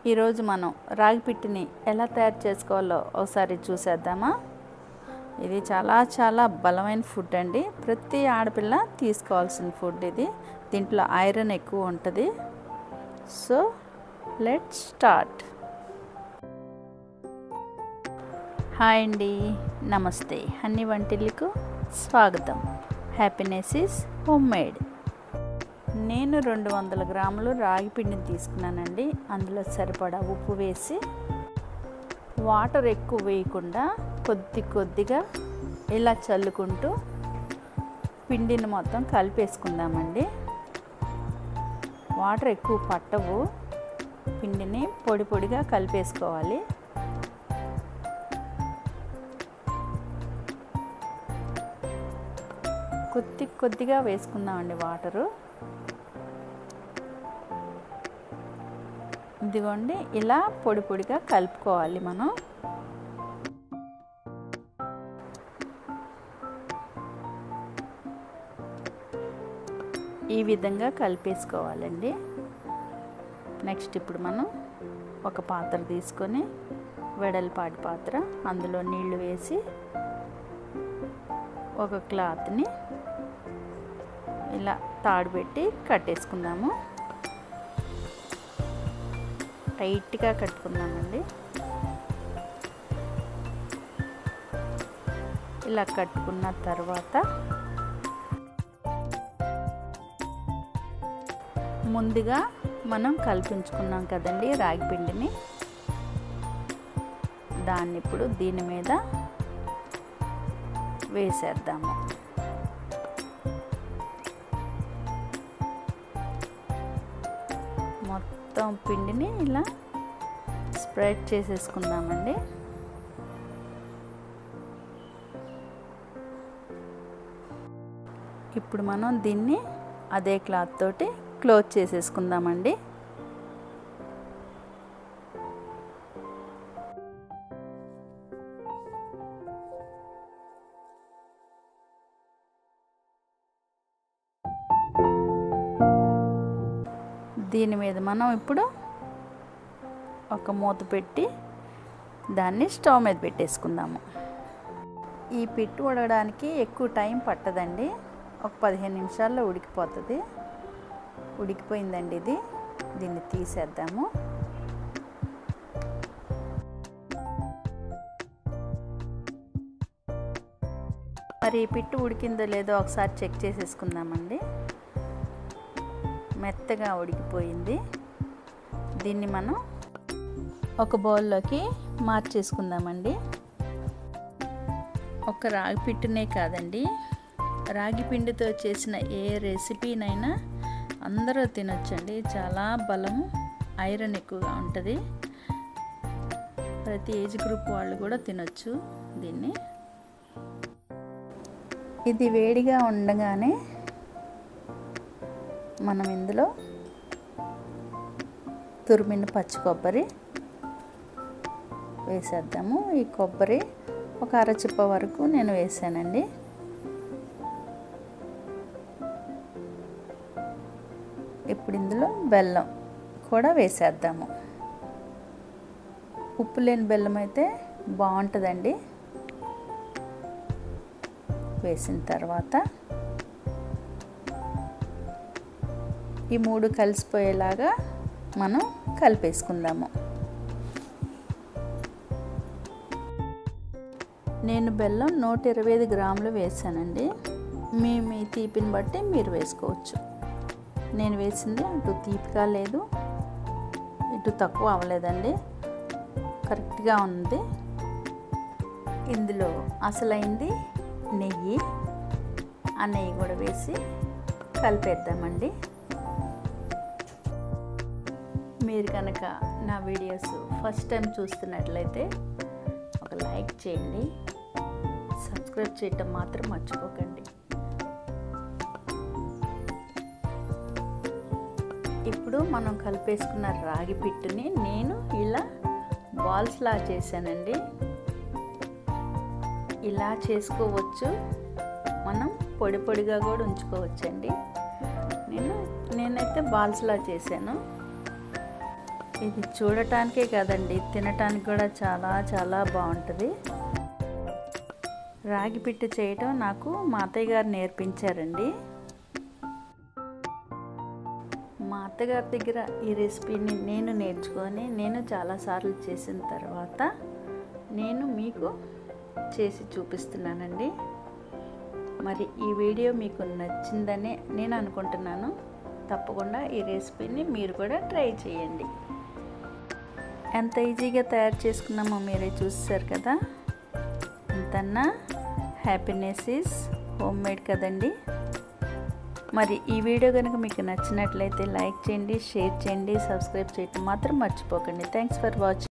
ఈరోజు మనం రాగి పిట్టిని ఎలా తయారు చేసుకోవాలో ఒకసారి చూసేద్దామా. ఇది చాలా బలమైన ఫుడ్ అండి. ప్రతి ఆడపిల్ల తీసుకోవాల్సిన ఫుడ్ ఇది. దీంట్లో ఐరన్ ఎక్కువ ఉంటుంది. So let's start. హాయ్ అండి, నమస్తే. అన్ని వంటిల్లకు స్వాగతం. Happiness is home made. నేను 200 గ్రాములు రాగి పిండిని తీసుకున్నానండి. అందులో సరిపడా ఉప్పు వేసి, వాటర్ ఎక్కువ వేయకుండా కొద్దిగా ఇలా చల్లుకుంటూ పిండిని మొత్తం కలిపేసుకుందామండి. వాటర్ ఎక్కువ పట్టవు. పిండిని పొడిగా కలిపేసుకోవాలి. కొద్దిగా వేసుకుందామండి వాటరు. ఇదిగోండి, ఇలా పొడిగా కలుపుకోవాలి మనం. ఈ విధంగా కలిపేసుకోవాలండి. నెక్స్ట్ ఇప్పుడు మనం ఒక పాత్ర తీసుకొని, వెడల్పాటి పాత్ర, అందులో నీళ్లు వేసి ఒక క్లాత్ని ఇలా తాడు పెట్టి కట్టేసుకుందాము. టైట్గా కట్టుకుందామండి. ఇలా కట్టుకున్న తర్వాత ముందుగా మనం కలిపించుకున్నాం కదండి రాగి పిండిని, దాన్ని ఇప్పుడు దీని మీద వేసేద్దాము. మొత్తం పిండిని ఇలా స్ప్రెడ్ చేసేసుకుందామండి. ఇప్పుడు మనం దీన్ని అదే క్లాత్ తోటి క్లోజ్ చేసేసుకుందామండి. దీని మీద మనం ఇప్పుడు ఒక మూత పెట్టి దాన్ని స్టవ్ మీద పెట్టేసుకుందాము. ఈ పిట్టు ఉడకడానికి ఎక్కువ టైం పట్టదండి. ఒక 15 నిమిషాల్లో ఉడికిపోతుంది. ఉడికిపోయిందండి ఇది. దీన్ని తీసేద్దాము. మరి ఈ పిట్టు ఉడికిందో లేదో ఒకసారి చెక్ చేసేసుకుందామండి. మెత్తగా ఉడికిపోయింది. దీన్ని మనం ఒక బౌల్లోకి మార్చేసుకుందామండి. ఒక రాగి పిట్టునే కాదండి, రాగి పిండితో చేసిన ఏ రెసిపీనైనా అందరూ తినొచ్చండి. చాలా బలం, ఐరన్ ఎక్కువగా ఉంటుంది. ప్రతి ఏజ్ గ్రూప్ వాళ్ళు కూడా తినొచ్చు దీన్ని. ఇది వేడిగా ఉండగానే మనం ఇందులో తురిమిన పచ్చి కొబ్బరి వేసేద్దాము. ఈ కొబ్బరి ఒక అరచిప్ప వరకు నేను వేసానండి. ఇప్పుడు ఇందులో బెల్లం కూడా వేసేద్దాము. ఉప్పు లేని బెల్లం అయితే బాగుంటుందండి. వేసిన తర్వాత ఈ 3 కలిసిపోయేలాగా మనం కలిపేసుకుందాము. నేను బెల్లం 125 గ్రాములు వేసానండి. మీ తీపిని బట్టి మీరు వేసుకోవచ్చు. నేను వేసింది అటు తీపిగా లేదు, ఇటు తక్కువ అవ్వలేదండి, కరెక్ట్గా ఉంది. ఇందులో అసలైంది నెయ్యి. ఆ నెయ్యి కూడా వేసి కలిపేద్దామండి. మీరు కనుక నా వీడియోస్ ఫస్ట్ టైం చూస్తున్నట్లయితే ఒక లైక్ చేయండి. సబ్స్క్రైబ్ చేయటం మాత్రం మర్చిపోకండి. ఇప్పుడు మనం కలిపేసుకున్న రాగి పిట్టుని నేను ఇలా బాల్స్లా చేశానండి. ఇలా చేసుకోవచ్చు, మనం పొడిగా కూడా ఉంచుకోవచ్చండి. నేనైతే బాల్స్లా చేశాను. ఇది చూడటానికే కాదండి, తినటానికి కూడా చాలా చాలా బాగుంటుంది. రాగి పిట్టు చేయటం నాకు మా అత్తయ్య గారు నేర్పించారండి. మా అత్తగారి దగ్గర ఈ రెసిపీని నేను నేర్చుకొని నేను చాలాసార్లు చేసిన తర్వాత నేను మీకు చేసి చూపిస్తున్నానండి. మరి ఈ వీడియో మీకు నచ్చిందని నేను అనుకుంటున్నాను. తప్పకుండా ఈ రెసిపీని మీరు కూడా ట్రై చేయండి. ఎంత ఈజీగా తయారు చేసుకున్నామో మీరే చూసారు కదా. ఎంతన్నా హ్యాపీనెస్ ఈజ్ హోమ్ మేడ్ కదండి. మరి ఈ వీడియో కనుక మీకు నచ్చినట్లయితే లైక్ చేయండి, షేర్ చేయండి, సబ్స్క్రైబ్ చేయడం మాత్రం మర్చిపోకండి. Thanks for watching.